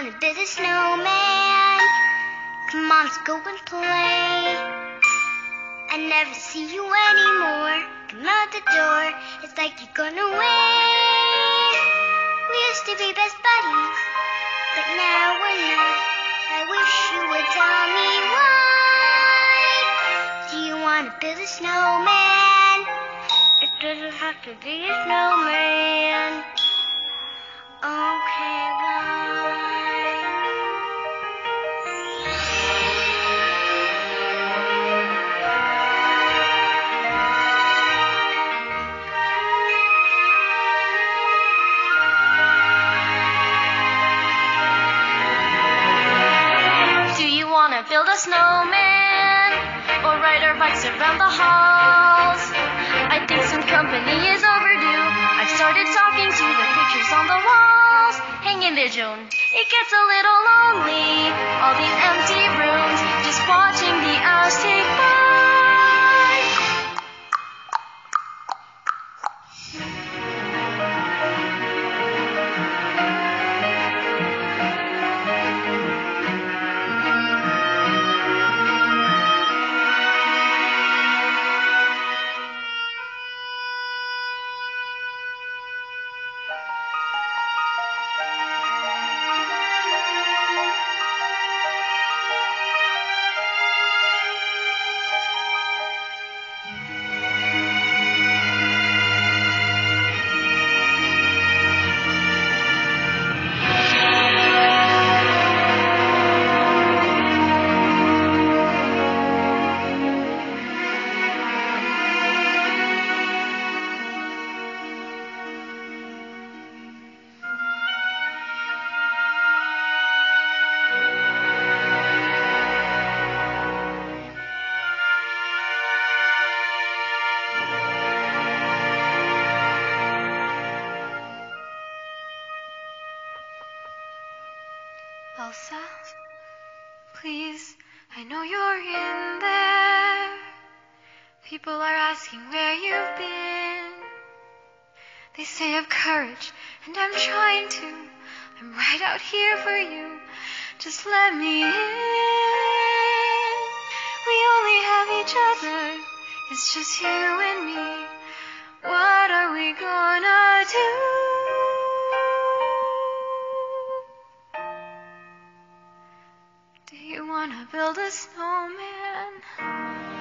wanna build a snowman? Come on, let's go and play. I never see you anymore. Come out the door, it's like you're gone away. We used to be best buddies, but now we're not. I wish you would tell me why. Do you wanna build a snowman? It doesn't have to be a snowman. Okay, bye. Do you wanna build a snowman or ride our bikes around the halls? I think some company is overdue. I've started talking to the pictures on the walls. Hang in there, Joan. It gets a little lonely. All these empty rooms, just watching the hours tick by. Elsa, please, I know you're in there. People are asking where you've been. They say have courage, and I'm trying to. I'm right out here for you. Just let me in. We only have each other. It's just you and me. What are we gonna do? Do you wanna build a snowman?